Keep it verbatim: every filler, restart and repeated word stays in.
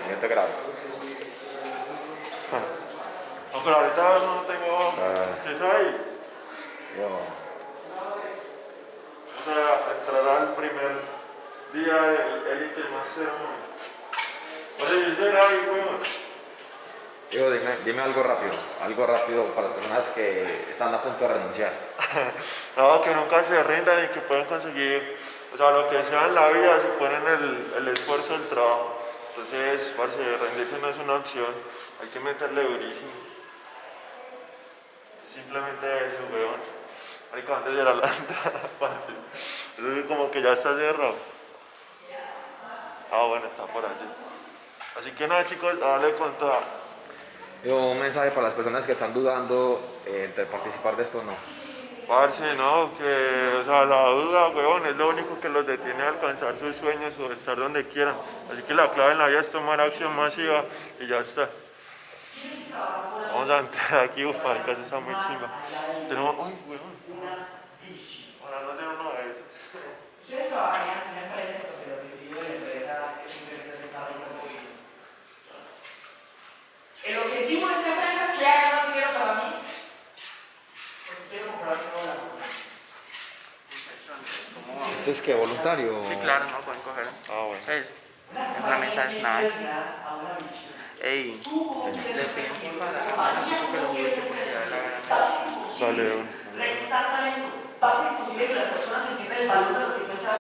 yo te grabo. No, pero ahorita no tengo... Ah. ¿Qué es ahí? Yo. O sea, entrará el primer día del Elite Master uno. Oye, ¿y será ahí, weón? Digo, dime, dime algo rápido, algo rápido para las personas que están a punto de renunciar. No, que nunca se rindan y que pueden conseguir, o sea, lo que sea en la vida si ponen el, el esfuerzo del trabajo. Entonces, parce, rendirse no es una opción, hay que meterle durísimo. Simplemente eso, weón. Marica, antes de la entrada, parce. Eso es como que ya está cerrado. Ah, bueno, está por allí. Así que nada, chicos, dale con toda. Yo, un mensaje para las personas que están dudando eh, entre participar de esto o no. Parce, no, que, o sea, la duda, weón, es lo único que los detiene a alcanzar sus sueños o estar donde quieran. Así que la clave en la vida es tomar acción masiva y ya está. Vamos a entrar aquí, uff, marica, eso está muy chimba. Tenemos, uy, weón, ojalá no sea uno de esos. Ustedes trabajarían en una empresa porque el objetivo de la empresa es simplemente sentar y construir. El objetivo de esta empresa es que haga más dinero para mí. Porque quiero comprar un dólar. ¿Esto es que voluntario? Sí, claro, no pueden coger. Ah, bueno. Es, es una mesa de snacks. Ey, les pedimos para la chico que lo juegue porque ya la Dale, weón. Reclutar talento. Pasa imposible que las personas entiendan el valor de lo que tú estás